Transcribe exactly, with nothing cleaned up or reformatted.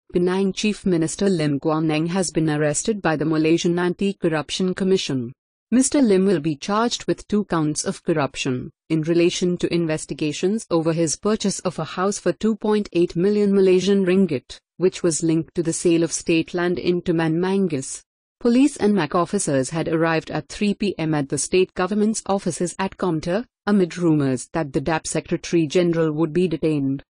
Penang Chief Minister Lim Guan Eng has been arrested by the Malaysian Anti-Corruption Commission. Mister Lim will be charged with two counts of corruption, in relation to investigations over his purchase of a house for two point eight million Malaysian ringgit, which was linked to the sale of state land in Taman Manggis. Police and M A C officers had arrived at three p m at the state government's offices at Komtar, amid rumours that the D A P Secretary General would be detained.